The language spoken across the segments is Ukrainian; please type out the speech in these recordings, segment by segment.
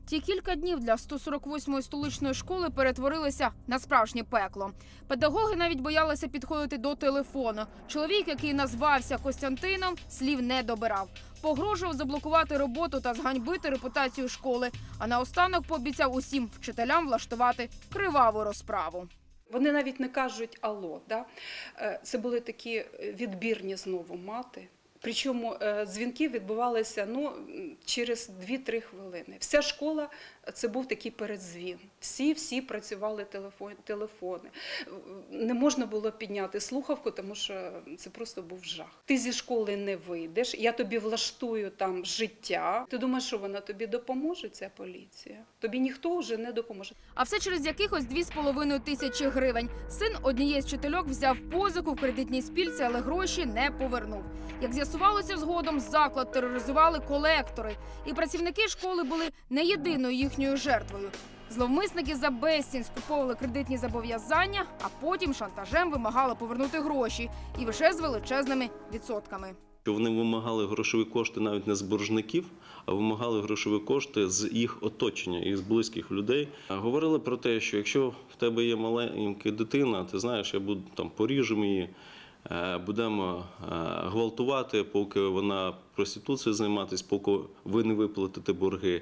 Ті кілька днів для 148-ї столичної школи перетворилися на справжнє пекло. Педагоги навіть боялися підходити до телефону. Чоловік, який назвався Костянтином, слів не добирав. Погрожував заблокувати роботу та зганьбити репутацію школи. А наостанок пообіцяв усім вчителям влаштувати криваву розправу. Вони навіть не кажуть «алло». Да? Це були такі відбірні знову мати. Причому дзвінки відбувалися через 2-3 хвилини. Вся школа – це був такий передзвін. Всі працювали телефони. Не можна було підняти слухавку, тому що це просто був жах. Ти зі школи не вийдеш, я тобі влаштую там життя. Ти думаєш, що вона тобі допоможе, ця поліція? Тобі ніхто вже не допоможе. А все через якихось 2,5 тисячі гривень. Син однієї з вчительок взяв позику в кредитній спілці, але гроші не повернув. Як з'ясувалося згодом, заклад тероризували колектори. І працівники школи були не єдиною їхньою жертвою. Зловмисники за безцінь скуповували кредитні зобов'язання, а потім шантажем вимагали повернути гроші. І вже з величезними відсотками. Вони вимагали грошові кошти навіть не з боржників, а вимагали грошові кошти з їх оточення, із близьких людей. Говорили про те, що якщо в тебе є маленька дитина, ти знаєш, я буду там поріжемо її, будемо гвалтувати, поки вона проституцією займатися, поки ви не виплатите борги.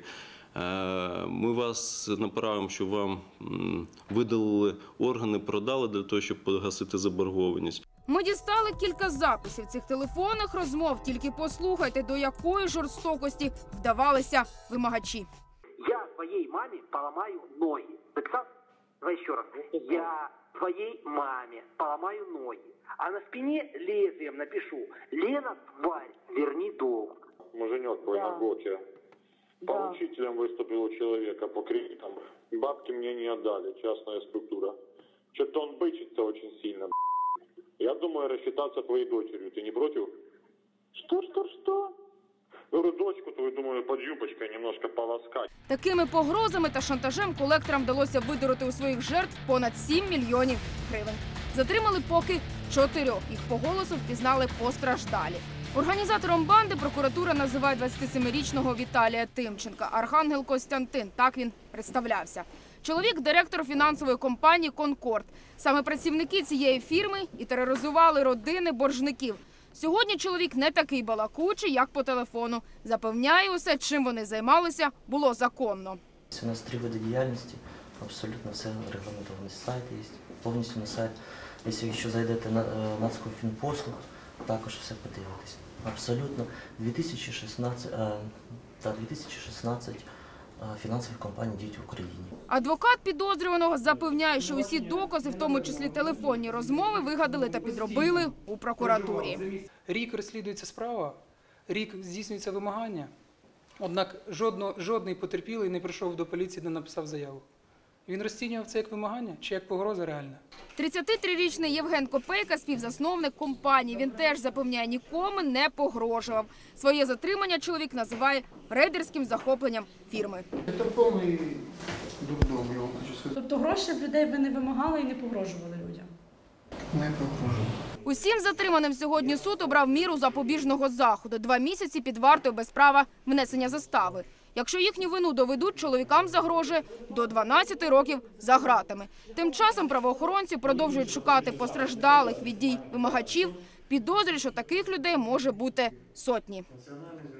Ми вас направимо, щоб вам видалили органи, продали для того, щоб погасити заборгованість. Ми дістали кілька записів цих телефонних розмов. Тільки послухайте, до якої жорстокості вдавалися вимагачі. Я твоей маме поломаю ноги. Записал? Давай еще раз. Я твоей маме поломаю ноги. А на спине лезвием напишу: Лена, тварь, верни долг. Муженек твой на ГОКе. Поручителем выступил у человека по кредитам. Бабки мне не отдали, частная структура. Что-то он бычится очень сильно. Я думаю рассчитаться твоей дочерью. Ты не против? Что? Говорю, дочку твою, думаю, под юбочкой немножко полоскать. Такими погрозами та шантажем колекторам вдалося видурити у своїх жертв понад 7 мільйонів гривень. Затримали поки 4. Їх по голосу впізнали постраждалі. Організатором банди прокуратура називає 27-річного Віталія Тимченка. Архангел Костянтин, так він представлявся. Чоловік – директор фінансової компанії «Конкорд». Саме працівники цієї фірми і тероризували родини боржників. Сьогодні чоловік не такий балакучий, як по телефону. Запевняє, усе, чим вони займалися, було законно. У нас 3 види діяльності, абсолютно все регламентовано. Сайт є, повністю на сайт. Якщо ще зайдете на Нацкомфінпослуг, також все подивитесь. Абсолютно 2016 фінансових компаній діють в Україні. Адвокат підозрюваного запевняє, що усі докази, в тому числі телефонні розмови, вигадали та підробили у прокуратурі. Рік розслідується справа, рік здійснюється вимагання, однак жодний потерпілий не прийшов до поліції, не написав заяву. Він розцінював це як вимагання чи як погроза реальна? 33-річний Євген Копейка – співзасновник компанії. Він теж запевняє, нікому не погрожував. Своє затримання чоловік називає рейдерським захопленням фірми. Це повний дурдом, я вам хочу сказати. Тобто гроші в людей ви не вимагали і не погрожували людям? Не погрожував. Усім затриманим сьогодні суд обрав міру запобіжного заходу – 2 місяці під вартою без права внесення застави. Якщо їхню вину доведуть, чоловікам загрожує до 12 років за ґратами. Тим часом правоохоронці продовжують шукати постраждалих від дій вимагачів. Підозрюють, що таких людей може бути сотні.